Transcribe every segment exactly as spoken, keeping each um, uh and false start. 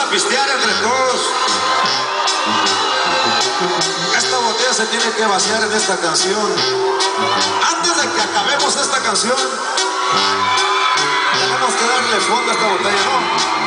pistear entre todos. Esta botella se tiene que vaciar en esta canción. Antes de que acabemos esta canción, tenemos que darle fondo a esta botella, ¿no?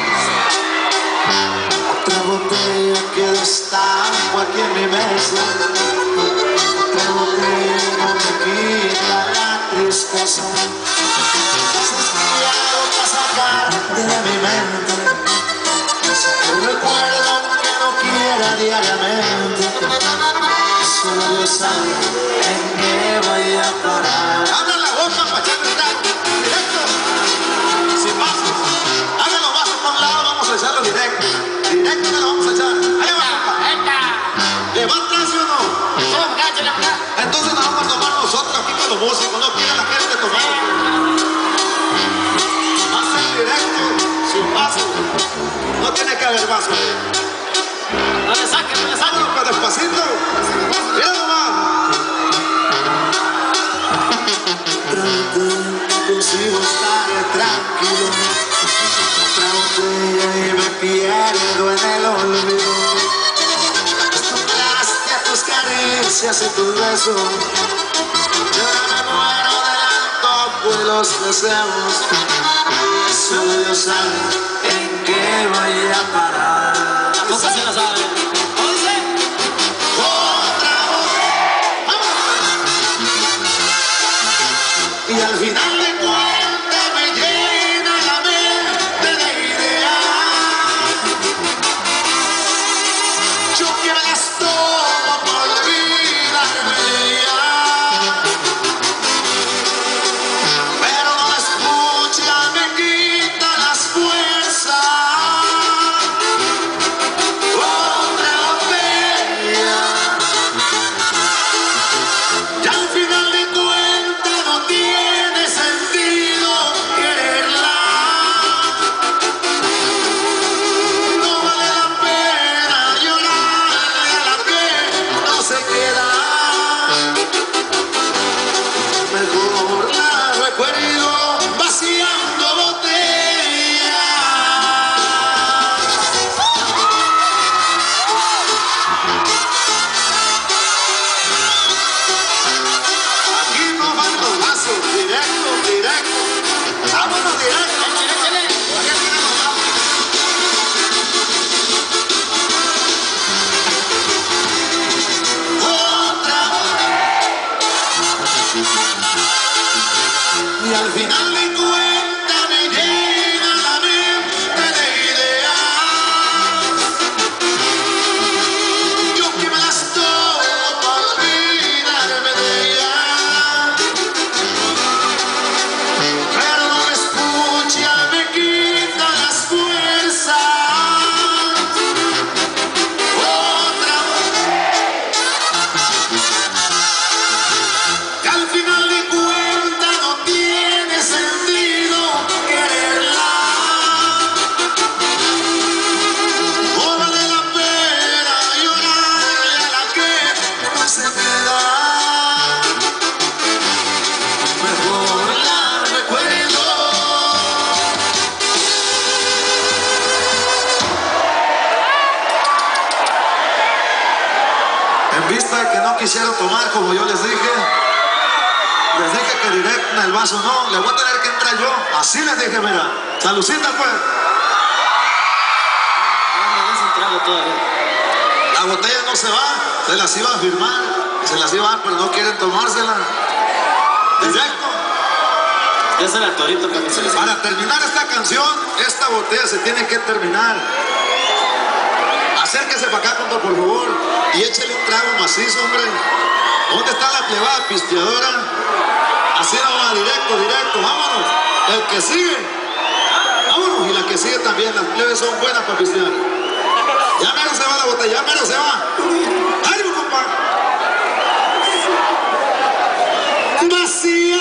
Otra botella que destapo aquí en mi mesa. Otra botella no me quita la tristeza. Desesperado para sacarte de mi mente. Un recuerdo que no quiera diariamente. Solo Dios sabe en qué voy a parar. Abra la boca para echarle un trago directo, sin vasos. Abra los vasos por un lado, vamos a echarlo directo. Directo que lo vamos a echar. Ahí va, compa. ¿Le va atrás o no? Entonces nos vamos a tomar nosotros aquí con los músicos. No quiere la gente tomar. Va a ser directo, sin vasos. No tiene que haber vasos. No le saquen, no le saquen. Para despacito. Mira nomás. Consigo estar tranquilo. Otra botella y me pierdo en el olvido. Acostumbraste a tus caricias y tus besos. Yo me muero del antojo y los deseos. Solo Dios sabe en qué voy a parar. La cosa se la sabe. Otra botella. Y al final de cuentas me llena la mente de ideas. Yo que me las tomo por olvidarme de ellas. Pero no la escucha, me quita las fuerzas. Otra botella. Y al final de cuentas no tiene sentido quererla. No vale la pena llorarle a la que no se queda. Mejor la recuerdo vaciando botellas. Aquí no van los vasos, directo, directo. Vámonos directo. Otra. Y al final de cuentas me llena la mente de ideas. Yo que me las tomo para olvidarme de ellas. Pero no me escucha, me quita las fuerzas. Otra que al final de cuentas no tiene sentido quererla. No vale la pena llorarle a la que no se queda. Mejor la recuerdo. En vista de que no quisieron tomar como yo les dije, les dije que directo en el vaso no, le voy a tener que entrar yo. Así les dije, mira. Salucita pues. La botella no se va, se las iba a firmar, se las iba a dar, pero no quieren tomársela. Directo. Ya se la torito para que se les... Para terminar esta canción, esta botella se tiene que terminar. Acérquese para acá, compa, por favor, y échale un trago macizo, hombre. ¿Dónde está la plebada pisteadora? Así no va, directo, directo, vámonos. El que sigue, vámonos. Y la que sigue también, las plebes son buenas para pistear. Ya menos se va la botella, ya menos se va. ¡Ánimo, compa! Vacío.